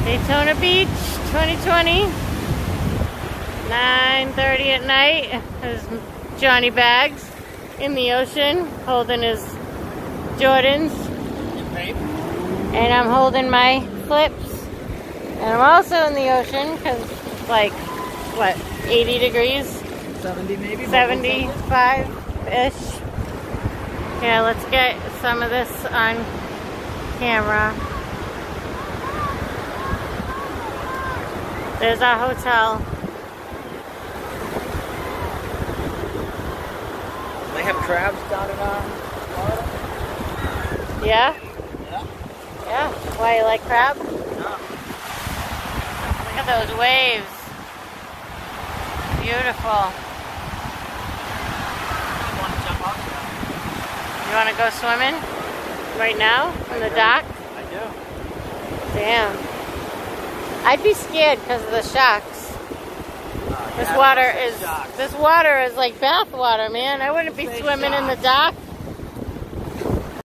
Daytona Beach 2020, 9:30 at night. There's Johnny Bags in the ocean holding his Jordans. And I'm holding my flips. And I'm also in the ocean because it's like, what, 80 degrees? 70 maybe? 75-ish. Yeah, let's get some of this on camera. There's our hotel. They have crabs down in Florida? Yeah? Yeah. Yeah. Why, you like crab? No. Look at those waves. Beautiful. I want to jump off You want to go swimming right now in the dock? I do. Damn. I'd be scared because of the sharks. This yeah, water is like bath water, man. I wouldn't be swimming in the dock.